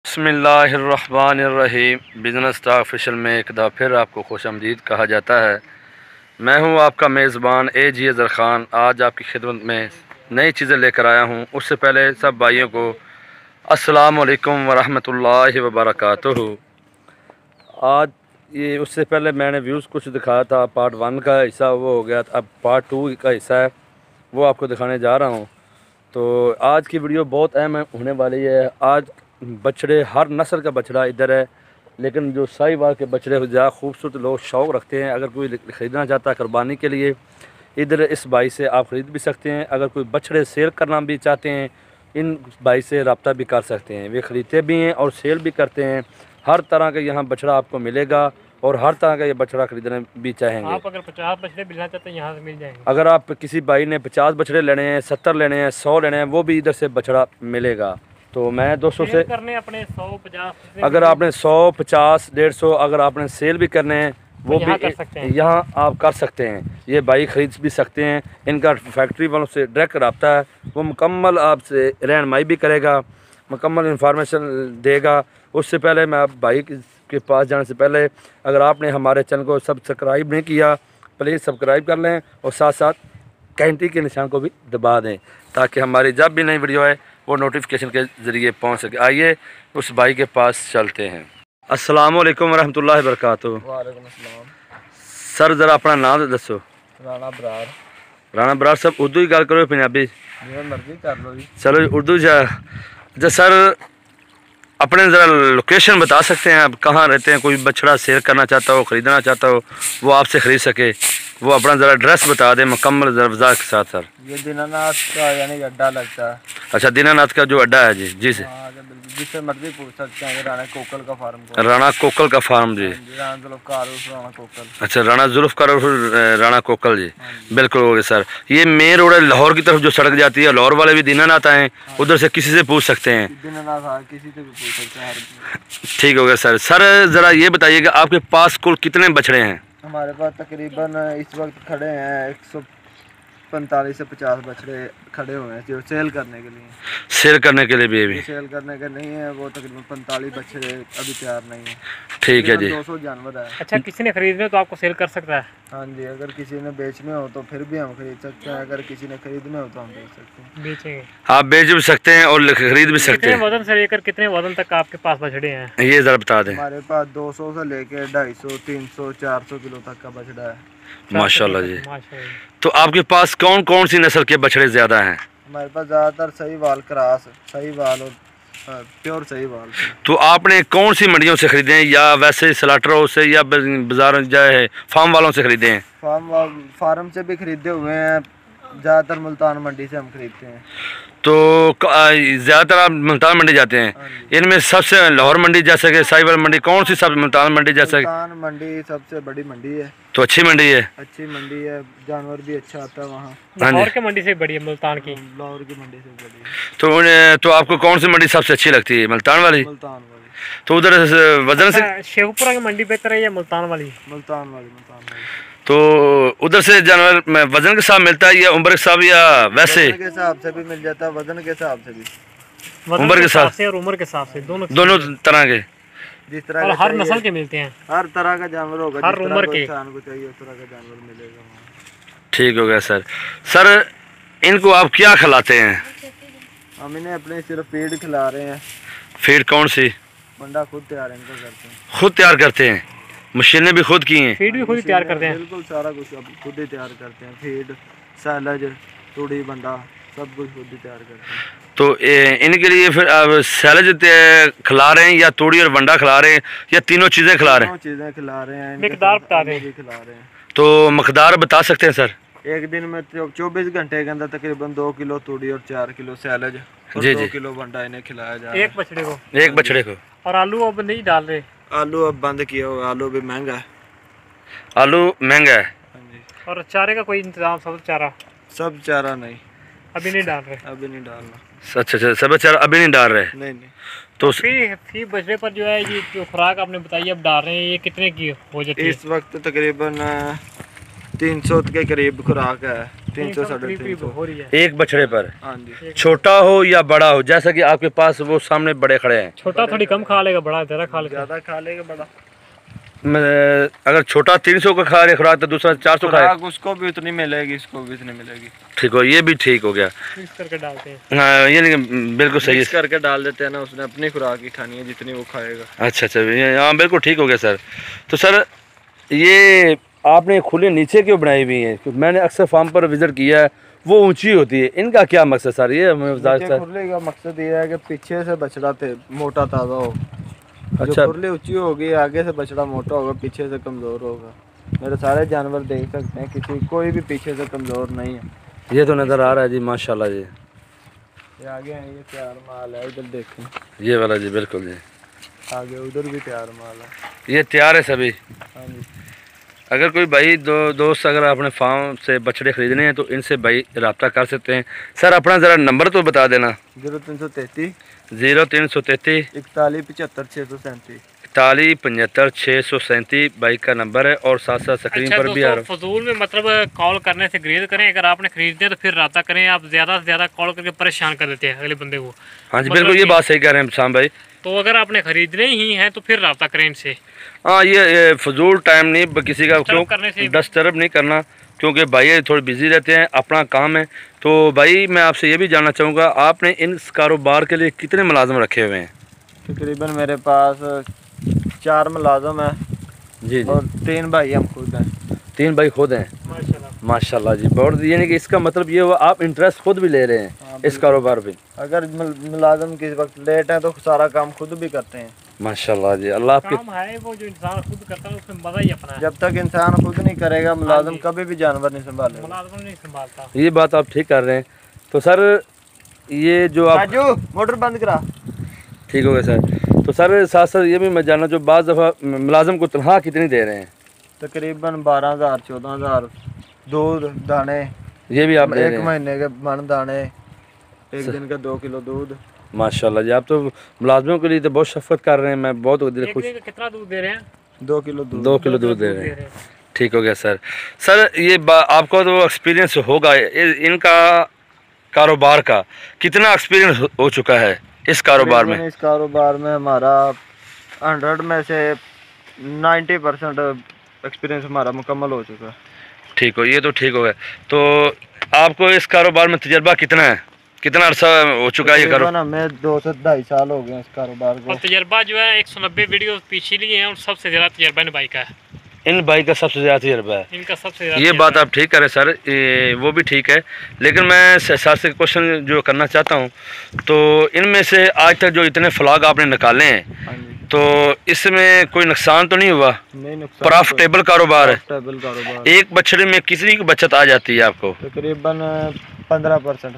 बिस्मिल्लाहिर्रहमानिर्रहीम। Business talk official में एक दफ़ा फिर आपको खुशामदीद कहा जाता है। मैं हूं आपका मेज़बान ए.जी. अज़हर ख़ान। आज आपकी खिदमत में नई चीज़ें लेकर आया हूं। उससे पहले सब भाइयों को अस्सलाम वालेकुम वरहमतुल्लाहि वबरकातुहू। आज ये उससे पहले मैंने व्यूज़ कुछ दिखाया था, पार्ट 1 का हिस्सा वो हो गया, अब पार्ट 2 का हिस्सा है वो आपको दिखाने जा रहा हूँ। तो आज की वीडियो बहुत अहम होने वाली है। आज बछड़े, हर नस्ल का बछड़ा इधर है, लेकिन जो साहिवाल के बछड़े ज़्यादा खूबसूरत लोग शौक़ रखते हैं। अगर कोई ख़रीदना चाहता है कुर्बानी के लिए, इधर इस भाई से आप ख़रीद भी सकते हैं। अगर कोई बछड़े सेल करना भी चाहते हैं, इन भाई से रब्ता भी कर सकते हैं। वे ख़रीदते भी हैं और सेल भी करते हैं। हर तरह का यहाँ बछड़ा आपको मिलेगा और हर तरह का ये बछड़ा खरीदना भी चाहेंगे। आप अगर 50 बछड़े मिलना चाहते हैं यहाँ से मिल जाएंगे। अगर आप किसी भाई ने 50 बछड़े लेने हैं, 70 लेने हैं, 100 लेने हैं, वो भी इधर से बछड़ा मिलेगा। तो मैं दोस्तों से करने अपने 100-50, अगर आपने 100, 50, 150 अगर आपने सेल भी करने हैं वो भी यहाँ आप कर सकते हैं। ये भाई ख़रीद भी सकते हैं। इनका फैक्ट्री वालों से डायरेक्ट रब्ता है। वो मुकम्मल आपसे रहनुमाई भी करेगा, मुकम्मल इंफॉर्मेशन देगा। उससे पहले मैं आप भाई के पास जाने से पहले अगर आपने हमारे चैनल को सब्सक्राइब नहीं किया, प्लीज़ सब्सक्राइब कर लें और साथ साथ घंटी के निशान को भी दबा दें, ताकि हमारी जब भी नई वीडियो आए वो नोटिफिकेशन के ज़रिए पहुंच सके। आइए उस भाई के पास चलते हैं। अस्सलाम वालेकुम वरहमतुल्लाहि वबरकातुहू। वालेकुम अस्सलाम। सर ज़रा अपना नाम दसो। राणा बरार। राणा बरार साहब, उर्दू ही गल करो पंजाबी जिवें मर्जी कर लो जी। चलो उर्दू जा सर अपने ज़रा लोकेशन बता सकते हैं, आप कहाँ रहते हैं? कोई बछड़ा सेल करना चाहता हो, ख़रीदना चाहता हो, वो आपसे ख़रीद सके, वो अपना ज़रा एड्रेस बता दें मुकम्मल वज़ाहत के साथ। सर ये दीनानाथ का यानी अड्डा लगता है। अच्छा, दीनानाथ का जो अड्डा है जी, जी से जिससे मर्जी पूछ सकते हैं। राणा कोकल का फार्म, राणा कोकल का फार्म जी। राणा कोकल। अच्छा, राणा जुल्फ़कार राणा कोकल जी, बिल्कुल हो गया सर। ये मेन रोड है लाहौर की तरफ जो सड़क जाती है, लाहौर वाले भी दीनानाथ आए, उधर से किसी से पूछ सकते हैं। दीनानाथ किसी से भी पूछ सकते हैं। ठीक हो गया सर। सर ज़रा ये बताइएगा आपके पास कुल कितने बछड़े हैं? हमारे पास तकरीबन इस वक्त खड़े हैं 145 से 50 बछड़े खड़े हुए हैं जो सेल करने के लिए। सेल करने के लिए भी सेल करने के नहीं है, वो तकरीबन 45 बछड़े अभी तैयार नहीं है। ठीक है जी। 200 जानवर है। अच्छा, किसी ने खरीदने तो आपको सेल कर सकता है? हाँ जी, अगर किसी ने बेचने हो तो फिर भी हम खरीद सकते हैं। अगर किसी ने खरीदने हो तो हम बेच सकते हैं। बेचेंगे, आप बेच भी सकते हैं और खरीद भी सकते हैं। वजन से लेकर कितने वजन तक आपके पास बछड़े हैं ये जरा बता दें। हमारे पास 200 से लेकर 250, 300, 400 किलो तक का बछड़ा है। माशाल्लाह जी। तो आपके पास कौन कौन सी नस्ल के बछड़े ज़्यादा हैं? हमारे पास ज़्यादातर साहिवाल क्रॉस, साहिवाल और प्योर साहिवाल। तो आपने कौन सी मंडियों से खरीदे हैं, या वैसे स्लाटरों से या बाजार जाए फार्म वालों से खरीदे हैं? फार्म से भी खरीदे हुए हैं। ज़्यादातर मुल्तान मंडी से हम खरीदते हैं। तो ज़्यादातर आप मुल्तान मंडी जाते हैं। इनमें सबसे लाहौर मंडी जैसे कि साहिवाल मंडी, कौन सी सब मुल्तान मंडी जैसे? मुल्तान मंडी सबसे बड़ी मंडी है। तो अच्छी मंडी है? अच्छी मंडी है, जानवर भी अच्छा आता है वहाँ। लाहौर की मंडी से बड़ी है, मुल्तान की। लाहौर की मंडी से बड़ी है। तो आपको कौन सी मंडी सबसे अच्छी लगती है? मुल्तान वाली। मुल्तान वाली। तो उधर वजन से शेखपुरा की मंडी बेहतर है या मुल्तान वाली? मुल्तान वाली। तो उधर से जानवर में वजन के साथ मिलता है या उम्र के साथ, या वैसे? वजन के हिसाब से भी मिल जाता है, वजन के हिसाब से भी, उम्र के साथ और उम्र के हिसाब से दोनों तरह के। जिस तरह और हर नस्ल के मिलते हैं। हर तरह का जानवर होगा, हर उम्र के इंसान को चाहिए उस तरह का जानवर मिलेगा। ठीक हो गया सर। सर इनको आप क्या खिलाते हैं? हम इन्हें अपने सिर्फ फीड खिला रहे हैं। फीड कौन सी? बंडा खुद तैयार इनका करते हैं। खुद तैयार करते हैं? मशीनें भी खुद की हैं? फीड भी खुद ही तैयार करते हैं। बिल्कुल सारा कुछ अब खुद ही तैयार करते हैं। फीड, सैलज, तूड़ी, बंडा सब कुछ खुद ही तैयार करते हैं। तो इनके लिए फिर आप सैलज खिला रहे हैं या तूड़ी और बंडा खिला रहे हैं या तीनों चीज़ें खिला रहे हैं? चीज़ें खिला रहे हैं। मिकदार बता रहे हैं। खिला रहे हैं। तो मकदार बता सकते हैं सर? एक दिन में 24 घंटे के अंदर तकरीबन 2 किलो तूड़ी और 4 किलो सैलज और 2 किलो बंडा इन्हें खिलाया जा रहा है। एक बछड़े को। एक बछड़े को। और आलू अब नहीं डाल रहे? आलू अब बंद किया हुआ, आलू भी महंगा है। आलू महंगा है। और चारे का कोई इंतजाम? सब चारा नहीं, अभी नहीं डाल रहे। अभी नहीं डालना। अच्छा, सब चारा अभी नहीं डाल रहे? नहीं। तो फी बछड़े पर जो है ये जो खुराक आपने बताई अब डाल रहे हैं, ये कितने की हो जाती है? इस वक्त तकरीबन 300 के करीब खुराक है। 300 साढ़े 300 हो रही है एक बछड़े पर। हाँ जी। छोटा हो या बड़ा हो, जैसा कि आपके पास वो सामने बड़े खड़े हैं। छोटा थोड़ी कम खा लेगा, बड़ा ज़्यादा खा लेगा बड़ा। अगर छोटा 300 का खा रहे खुराक तो दूसरा 400 खाए, उसको भी उतनी मिलेगी, इसको भी उतनी मिलेगी। ठीक हो, ये भी ठीक हो गया। मिक्स करके डालते हैं। हाँ ये नहीं, बिल्कुल सही है, करके डाल देते हैं ना, उसने अपनी खुराक ही खानी है जितनी वो खाएगा। अच्छा अच्छा, हाँ बिल्कुल ठीक हो गया सर। तो सर ये आपने खुले नीचे क्यों बनाई हुई है? क्योंकि मैंने अक्सर फार्म पर विजिट किया है, वो ऊंची होती है, इनका क्या मकसद सर? ये खुले का मकसद ये है कि पीछे से बछड़ा मोटा ताज़ा हो। अच्छा, खुरली ऊंची होगी, आगे से बछड़ा मोटा होगा, पीछे से कमज़ोर होगा। मेरे सारे जानवर देख सकते हैं, किसी कोई भी पीछे से कमज़ोर नहीं है। ये तो नज़र आ रहा है जी, माशाल्लाह जी। ये आगे है, ये तैयार माल है, इधर देखें, ये वाला जी, बिल्कुल जी। आगे उधर भी तैयार माल है। ये तैयार है सभी। हाँ जी। अगर कोई भाई दोस्त अगर अपने फार्म से बछड़े खरीदने हैं तो इनसे भाई रब्ता कर सकते हैं। सर अपना ज़रा नंबर तो बता देना। 0333 0333 41 75 637 41 75 637 बाइक का नंबर है, और साथ साथ स्क्रीन पर भी आ रहा है। फजूल में मतलब कॉल करने से ग्रेज करें, अगर आपने खरीदने तो फिर रब्ता करें। आप ज़्यादा से ज़्यादा कॉल करके परेशान कर देते हैं अगले बंदे को। हाँ जी बिल्कुल, ये बात सही कह रहे हैं शाम भाई। तो अगर आपने खरीदने ही हैं तो फिर रब्ता करें इनसे। हाँ ये फजूल टाइम नहीं किसी का क्यों करने से डिस्टर्ब नहीं करना, क्योंकि भाई थोड़े बिजी रहते हैं, अपना काम है। तो भाई मैं आपसे ये भी जानना चाहूँगा, आपने इन कारोबार के लिए कितने मुलाजिम रखे हुए हैं? तकरीबन मेरे पास 4 मुलाजिम है जी जी, और 3 भाई हम खुद हैं। 3 भाई खुद हैं। माशाल्लाह जी, बहुत, यानी कि इसका मतलब ये हुआ आप इंटरेस्ट खुद भी ले रहे हैं। हाँ, इस कारोबार पे। अगर मुलाजिम किस वक्त लेट है तो सारा काम खुद भी करते हैं। माशाल्लाह जी, अल्लाह आपके काम है वो जो इंसान खुद करता है उसमें मजा ही अपना है। जब तक इंसान खुद नहीं करेगा, मुलाजिम कभी भी जानवर नहीं संभालेगा। मुलाजिम नहीं संभालता। ये बात आप ठीक कर रहे हैं। तो सर ये जो आप राजू मोटर बंद करा। ठीक हो गया सर। तो सर साथ साथ ये भी मैं जानना जो बाज़ दफ़ा मुलाजिम को तनख्वाह कितनी दे रहे हैं? तकरीबन 12,000 14,000 दूध दाने, ये भी आप दे रहे हैं? 1 महीने के मन दाने, 1 दिन का 2 किलो दूध। माशाल्लाह जी, आप तो मुलाजमों के लिए तो बहुत शफकत कर रहे हैं, मैं बहुत दिल खुश। कितना दूध दे रहे हैं? 2 किलो दूध। 2 किलो दूध दे रहे हैं। ठीक हो गया सर। सर ये आपको तो एक्सपीरियंस होगा इनका कारोबार का, कितना एक्सपीरियंस हो चुका है इस कारोबार में? इस कारोबार में हमारा 100 में से 90% एक्सपीरियंस हमारा मुकम्मल हो चुका है। ठीक हो, ये तो ठीक हो गया। तो आपको इस कारोबार में तजर्बा कितना है, कितना अर्सा हो चुका है ये कारोबार? हमें 2 से 2.5 साल हो गए इस कारोबार को। और तजर्बा जो है 190 वीडियो पीछे लिए हैं और सबसे ज़्यादा तजर्बा इन बाइक का है। इन बाइक का सबसे ज़्यादा तजर्बा है, इनका सबसे ज़्यादा। ये बात आप ठीक करें सर, वो भी ठीक है। लेकिन मैं सर से क्वेश्चन जो करना चाहता हूँ, तो इनमें से आज तक जो इतने फ्लॉग आपने निकाले हैं, तो इसमें कोई नुकसान तो नहीं हुआ? नहीं, नुकसान। प्रॉफिटेबल कारोबार है। कारोबार। एक बछड़े में कितनी की बचत आ जाती है आपको? तकरीबन 15%।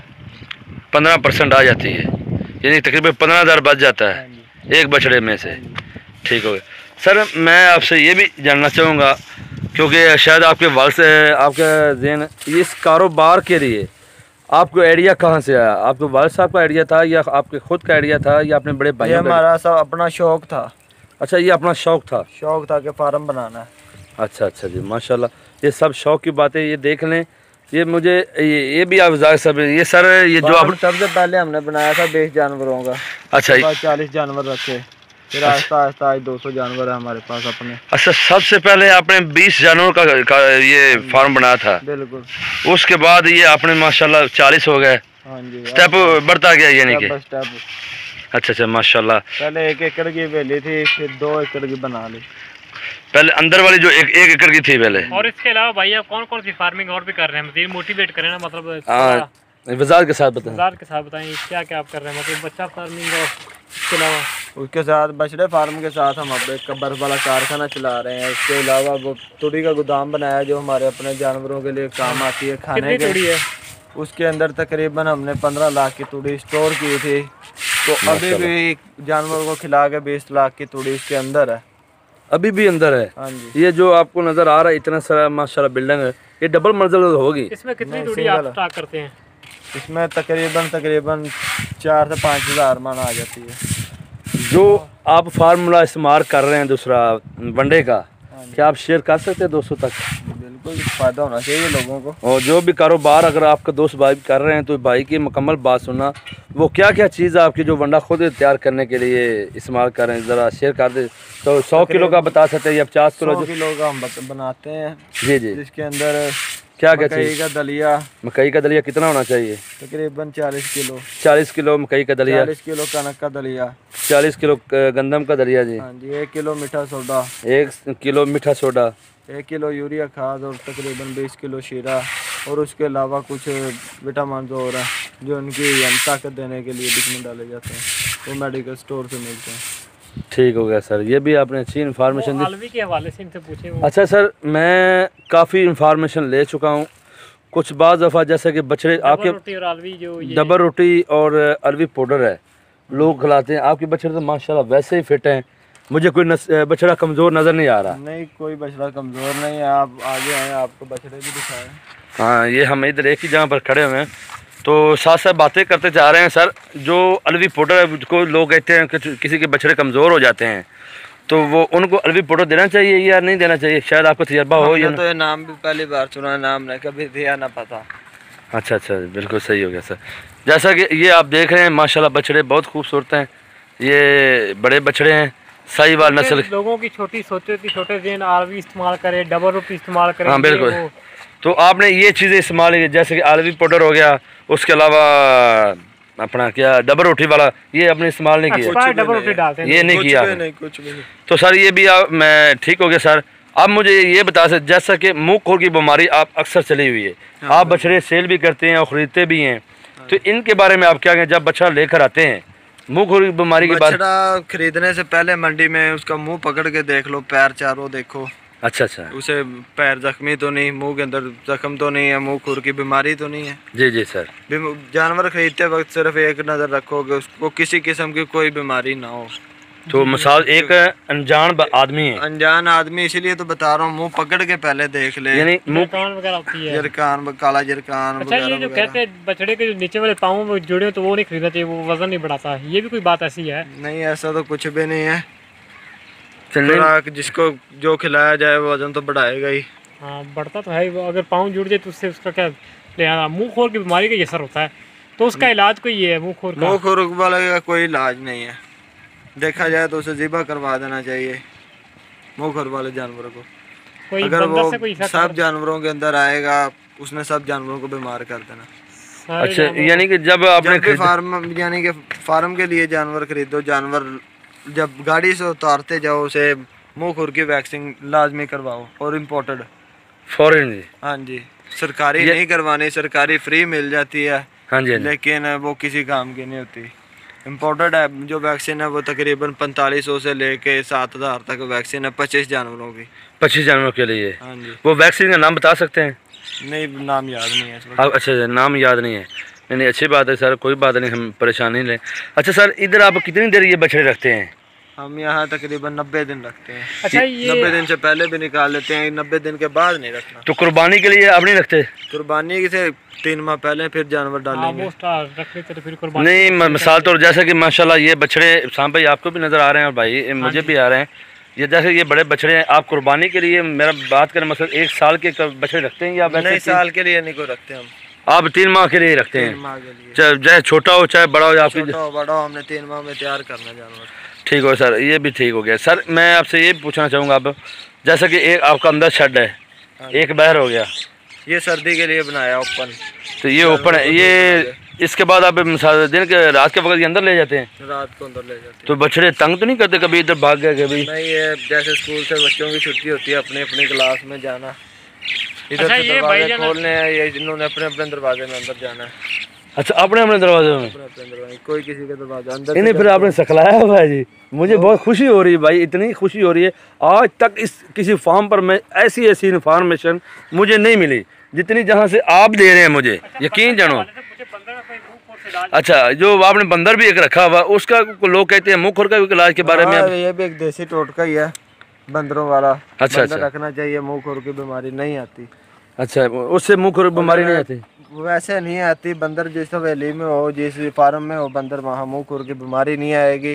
15% आ जाती है, यानी तकरीबन 15,000 बच जाता है एक बछड़े में से। ठीक हो गया सर। मैं आपसे ये भी जानना चाहूँगा, क्योंकि शायद आपके वाल से आपका जहन इस कारोबार के लिए आपको आइडिया कहाँ से आया? आपके वालिद साहब का आइडिया था या आपके खुद का आइडिया था या अपने बड़े भाई? ये हमारा सब अपना शौक था। अच्छा, ये अपना शौक था कि फार्म बनाना है। अच्छा अच्छा जी, माशाल्लाह। ये सब शौक की बातें, ये देख लें। ये मुझे ये भी आप सब ये सर ये जो आप सबसे पहले हमने बनाया था 20 जानवरों का। अच्छा, 40 जानवर रखे, फिर आहिस्ता आहिस्ता आज 200 जानवर है हमारे पास अपने। अच्छा, सबसे पहले आपने 20 जानवरों का ये फार्म बनाया था? बिल्कुल। उसके बाद ये आपने माशाल्लाह 40 हो गए। हाँ जी, स्टेप बढ़ता गया यानी कि? स्टेप। अच्छा अच्छा, माशाल्लाह। पहले 1 एकड़ की वेली थी, फिर 2 एकड़ की बना ली। पहले अंदर वाली जो 1 एकड़ की थी पहले। और इसके अलावा भाई आप कौन कौन सी फार्मिंग और भी कर रहे हैं? मजीद मोटिवेट करें ना, मतलब वज़ाहत के साथ बताएं। वज़ाहत के साथ बताएं क्या क्या आप कर रहे हैं, मतलब बच्चा फार्मिंग और इसके अलावा? उसके साथ बछड़े फार्म के साथ हम अब एक बर्फ वाला कारखाना चला रहे हैं। इसके अलावा वो तूड़ी का गोदाम बनाया जो हमारे अपने जानवरों के लिए काम आती है, खाने के लिए। उसके अंदर तकरीबन हमने 15 लाख की तूड़ी स्टोर की थी, तो अभी भी जानवरों को खिला के 20 लाख की तूड़ी इसके अंदर है। अभी भी अंदर है? हाँ जी। ये जो आपको नज़र आ रहा है इतना सारा माशाल्लाह बिल्डिंग है, ये डबल मंजिल होगी। इसमें कितनी तूड़ी आप स्टॉक करते हैं? इसमें तकरीबन 4 से 5 हज़ार मन आ जाती है। जो आप फार्मूला इस्तेमाल कर रहे हैं दूसरा वनडे का, क्या आप शेयर कर सकते हैं दोस्तों तक? बिल्कुल, फ़ायदा होना चाहिए लोगों को। और जो भी कारोबार अगर आपका दोस्त भाई कर रहे हैं तो भाई की मुकम्मल बात सुनना, वो क्या क्या चीज़ आपकी जो वंडा खुद तैयार करने के लिए इस्तेमाल कर रहे हैं, ज़रा शेयर कर दे। तो 100 किलो का बता सकते हैं या 50 किलो? 100 किलो का हम बनाते हैं जी जी। जिसके अंदर क्या क्या मकई चाहिए? का दलिया, मकई का दलिया कितना होना चाहिए? तकरीबन 40 किलो। 40 किलो मकई का दलिया, 40 किलो कनक का दलिया, 40 किलो गंदम का दलिया जी। हाँ जी। 1 किलो मीठा सोडा, 1 किलो मीठा सोडा, 1 किलो यूरिया खाद और तकरीबन 20 किलो शीरा। और उसके अलावा कुछ विटामिन और हैं जो उनकी ताकत देने के लिए बीच में डाले जाते हैं, वो मेडिकल स्टोर से मिलते हैं। ठीक हो गया सर, ये भी आपने अच्छी इन्फॉर्मेशन दी। आलवी के हवाले से इनसे पूछे वो। अच्छा सर, मैं काफ़ी इन्फॉर्मेशन ले चुका हूँ। कुछ बाज़ दफ़ा जैसे कि बछड़े आपके रोटी और आलवी जो ये डबल रोटी और अलवी पाउडर है लोग खिलाते हैं, आपके बछड़े तो माशाल्लाह वैसे ही फिट हैं। मुझे कोई बछड़ा कमज़ोर नज़र नहीं आ रहा। नहीं, कोई बछड़ा कमज़ोर नहीं है। आप आगे आए, आपको बछड़े भी दिखाएं। हाँ, ये हम इधर एक ही जगह पर खड़े हुए हैं, तो साथ साथ बातें करते जा रहे हैं। सर, जो अलवी पाउडर है को लोग कहते हैं कि किसी के बछड़े कमज़ोर हो जाते हैं, तो वो उनको अलवी पाउडर देना चाहिए या नहीं देना चाहिए? शायद आपको तजर्बा हो या तो ये नाम भी पहली बार सुना, नाम ने कभी दिया ना पता। अच्छा अच्छा, बिल्कुल सही हो गया सर। जैसा कि ये आप देख रहे हैं माशाल्लाह बछड़े बहुत खूबसूरत हैं, ये बड़े बछड़े हैं, साहिवाल नस्ल। लोगों की छोटी सोच होती, छोटे दिन आलवी इस्तेमाल करें, डबल रोटी इस्तेमाल करें। हाँ बिल्कुल। तो आपने ये चीज़ें इस्तेमाल की, जैसे कि आलवी पाउडर हो गया, उसके अलावा अपना क्या डबल रोटी वाला, ये आपने इस्तेमाल नहीं किया? डबल रोटी डालते हैं, ये नहीं किया? नहीं, कुछ भी नहीं। तो सर ये भी मैं ठीक हो गया सर। अब मुझे ये बता सकते, जैसा कि मुँह खोर की बीमारी आप अक्सर चली हुई है, आप बछड़े सेल भी करते हैं और ख़रीदते भी हैं, तो इनके बारे में आप क्या कहें? जब बछड़ा लेकर आते हैं मुँह खोर की बीमारी के बाद, बछड़ा खरीदने से पहले मंडी में उसका मुंह पकड़ के देख लो, पैर चारों देखो। अच्छा अच्छा। उसे पैर जख्मी तो नहीं, मुंह के अंदर जख्म तो नहीं है, मुंह खुर की बीमारी तो नहीं है। जी जी सर। जानवर खरीदते वक्त सिर्फ एक नज़र रखोगे उसको किसी किस्म की कोई बीमारी ना हो। तो मिसाल एक अनजान आदमी है, अनजान आदमी इसीलिए तो बता रहा हूँ, मुंह पकड़ के पहले देख ले। यानी मुँह वगैरह होती है, जरकान, काला जरकान। अच्छा, ये जो कहते हैं बछड़े के जो नीचे वाले पाँव में जुड़े हो तो वो नहीं खरीदना चाहिए, वो वजन नहीं बढ़ाता, ये भी कोई बात ऐसी है? नहीं, ऐसा तो कुछ भी नहीं है। खुराक जिसको जो खिलाया जाए वो वजन तो बढ़ाएगा ही। हाँ, बढ़ता तो है। वो अगर पाँव जुड़ जाए तो उससे उसका क्या लिहाजा, मुँह खोर की बीमारी का ये असर होता है, तो उसका इलाज कोई ये है मुँह खोर का? मुँह खोर वाले का कोई इलाज नहीं है, देखा जाए तो उसे ज़िबा करवा देना चाहिए मुँह खोर वाले जानवरों को। कोई अगर वो से कोई सब जानवरों के अंदर आएगा, उसने सब जानवरों को बीमार कर देना। अच्छा, यानी कि जब आपने फार्म, यानी कि फार्म के लिए जानवर खरीदो, जानवर जब गाड़ी से उतारते जाओ उसे मुँह खुर की वैक्सीन लाजमी करवाओ, और इम्पोर्टेड फॉरेन जी। हाँ जी, सरकारी नहीं करवानी, सरकारी फ्री मिल जाती है। हाँ जी, लेकिन वो किसी काम की नहीं होती। इम्पोर्टेड है जो वैक्सीन है वो तकरीबन 4500 से लेके 7000 तक वैक्सीन है, 25 जानवरों की। 25 जानवरों के लिए? हाँ जी। वो वैक्सीन का नाम बता सकते हैं? नहीं, नाम याद नहीं है इस वक्त। अच्छा, नाम याद नहीं है। नहीं, अच्छी बात है सर, कोई बात नहीं, हम परेशान नहीं लें। अच्छा सर, इधर आप कितनी देर ये बछड़े रखते हैं? हम यहाँ तकरीबन 90 दिन रखते हैं। अच्छा, ये 90 दिन से पहले भी निकाल लेते हैं, 90 दिन के बाद नहीं रखना। तो कुर्बानी के लिए आप नहीं रखते? कुर्बानी से 3 माह पहले फिर जानवर डालेंगे। रख लेते तो फिर कुर्बानी नहीं, मिसाल तो जैसे कि माशाल्लाह ये बछड़े शाम भाई आपको भी नज़र आ रहे हैं और भाई मुझे भी आ रहे हैं, ये जैसे ये बड़े बछड़े हैं, आप कुर्बानी के लिए, मेरा बात करें मतलब 1 साल के बछड़े रखते हैं या वैसे? नहीं, साल के लिए नहीं कोई रखते हम, आप 3 माह के लिए रखते हैं? 3 माह के लिए, चाहे छोटा हो चाहे बड़ा हो, आपकी छोटा हो बड़ा हो, हमने 3 माह में तैयार करना जानवर। ठीक हो सर, ये भी ठीक हो गया। सर मैं आपसे ये पूछना चाहूँगा, अब जैसा कि एक आपका अंदर शेड है, एक बाहर हो गया, ये सर्दी के लिए बनाया ओपन, तो ये ओपन है, ये इसके बाद आप मिसाल दिन के रात के वक्त ये अंदर ले जाते हैं? रात को अंदर ले जाते हैं। तो बछड़े तंग तो नहीं करते कभी इधर भाग गए कभी? नहीं, ये जैसे स्कूल से बच्चों की छुट्टी होती है, अपनी अपनी क्लास में जाना, इधर अच्छा, से ये दरवाजे खोलने हैं, ये इन्होंने अपने अपने दरवाजे में अंदर जाना है। अच्छा, अपने अपने दरवाजे में? अपने अपने दरवाजे, कोई किसी के दरवाजे अंदर इन्हें फिर आपने सिखलाया हुआ है जी। मुझे बहुत खुशी हो रही है भाई, इतनी खुशी हो रही है, आज तक इस किसी फार्म पर मैं ऐसी इन्फॉर्मेशन मुझे नहीं मिली जितनी जहाँ से आप दे रहे हैं मुझे, यकीन जानो। अच्छा, जो आपने बंदर भी एक रखा हुआ, उसका लोग कहते हैं मुँह खुर का इलाज के बारे में? ये भी एक देसी टोटका ही है, बंदरों वाला। अच्छा, बंदर रखना चाहिए, मुँह खुर की बीमारी नहीं आती। अच्छा, उससे मुँह खुर बीमारी नहीं आती? वैसे नहीं आती, बंदर जिस हवेली में हो, जिस फार्म में हो बंदर, वहाँ मुँह खुर की बीमारी नहीं आएगी।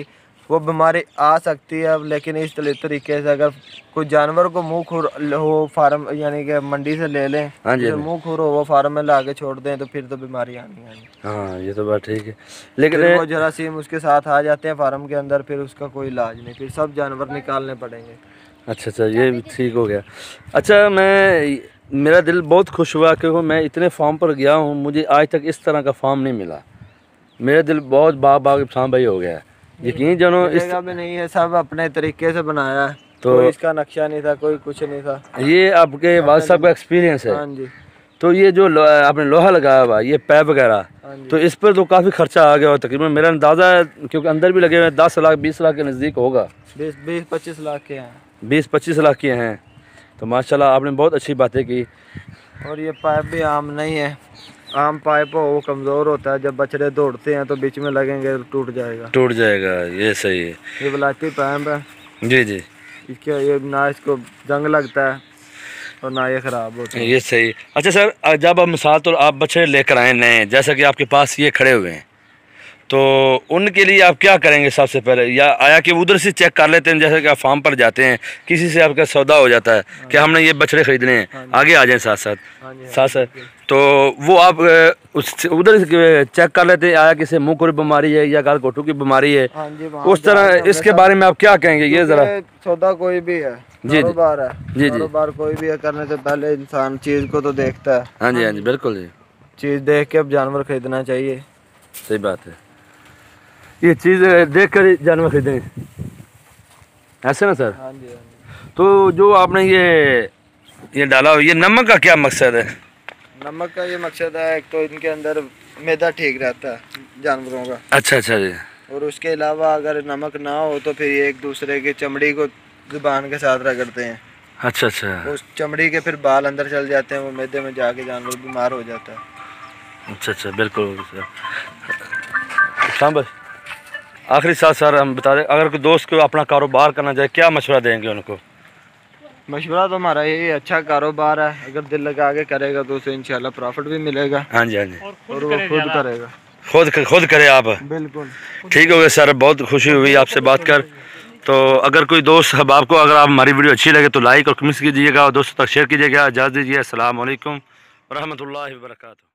वो बीमारी आ सकती है। अब लेकिन इस तरीके से अगर कोई जानवर को मुंह खुर हो फार्म यानी कि मंडी से ले लें, हाँ जी, मुंह खुर हो वो फार्म में ला के छोड़ दें तो फिर तो बीमारी आनी है। हाँ ये तो बात ठीक है, लेकिन फिर वो जरासीम उसके साथ आ जाते हैं फार्म के अंदर, फिर उसका कोई इलाज नहीं, फिर सब जानवर निकालने पड़ेंगे। अच्छा ये भी ठीक हो गया। अच्छा मेरा दिल बहुत खुश हुआ क्योंकि मैं इतने फार्म पर गया हूँ, मुझे आज तक इस तरह का फार्म नहीं मिला। मेरा दिल बहुत बाग भाई हो गया है। यकीन जानो इस भी नहीं है, सब अपने तरीके से बनाया है, तो कोई इसका नक्शा नहीं था, कोई कुछ नहीं था। ये आपके वालिद साहब का एक्सपीरियंस है। हाँ जी। तो ये जो आपने लोहा लगाया हुआ ये पैप वगैरह, तो इस पर तो काफ़ी खर्चा आ गया हो तकरीबन, मेरा अंदाज़ा है क्योंकि अंदर भी लगे हुए 10 लाख 20 लाख के नज़दीक होगा। 20-25 लाख के हैं। 20-25 लाख के हैं। तो माशाल्लाह आपने बहुत अच्छी बातें की। और ये पाइप भी आम नहीं है, आम पाइप हो वो कमज़ोर होता है, जब बछड़े दौड़ते हैं तो बीच में लगेंगे तो टूट जाएगा। ये सही है। ये विलायती पाइप है जी जी, इसके ये ना इसको जंग लगता है और ना ये ख़राब होता है। ये सही। अच्छा सर, जब आप मिसाल तो आप बछड़े लेकर आए नए, जैसा कि आपके पास ये खड़े हुए हैं, तो उनके लिए आप क्या करेंगे सबसे पहले? या आया कि उधर से चेक कर लेते हैं, जैसे कि आप फार्म पर जाते हैं किसी से आपका सौदा हो जाता है कि हमने ये बछड़े खरीदने हैं, आगे आ जाएं साथ साथ, तो वो आप उधर से चेक कर लेते हैं आया किसी मुँह की बीमारी है या गाल घोटू की बीमारी है, उस तरह इसके बारे में आप क्या कहेंगे? ये ज़रा सौदा कोई भी है, कारोबार है, कारोबार कोई भी है, करने से पहले इंसान चीज़ को तो देखता है। हाँ जी बिल्कुल जी, चीज़ देख के अब जानवर खरीदना चाहिए। सही बात है, ये चीज़ देख कर जानवर खरीदें, ऐसे ना सर? हाँ जी। तो जो आपने ये डाला, ये नमक का क्या मकसद है? नमक का ये मकसद है, एक तो इनके अंदर मैदा ठीक रहता है जानवरों का। अच्छा जी। और उसके अलावा अगर नमक ना हो तो फिर ये एक दूसरे की चमड़ी को जुबान के साथ रगड़ते हैं। अच्छा उस चमड़ी के फिर बाल अंदर चल जाते हैं, वो मैदे में जाके जानवर बीमार हो जाता है। अच्छा बिल्कुल सर। भाई आखिरी साथ सर हम बता दें, अगर कोई दोस्त को अपना कारोबार करना चाहे क्या मशवरा देंगे उनको? मशवरा तो हमारा यही अच्छा कारोबार है, अगर दिल लगा के करेगा तो उसे इंशाल्लाह प्रॉफिट भी मिलेगा। हाँ जी और वो खुद करेगा, खुद करे आप। बिल्कुल ठीक हो गया सर, बहुत खुशी हुई आपसे बात कर। तो अगर कोई दोस्त हबाब को अगर आप हमारी वीडियो अच्छी लगे तो लाइक और कमेंट कीजिएगा और दोस्तों तक शेयर कीजिएगा। इजाज़त दीजिए, अस्सलाम वालेकुम व रहमतुल्लाहि व बरकातुहू।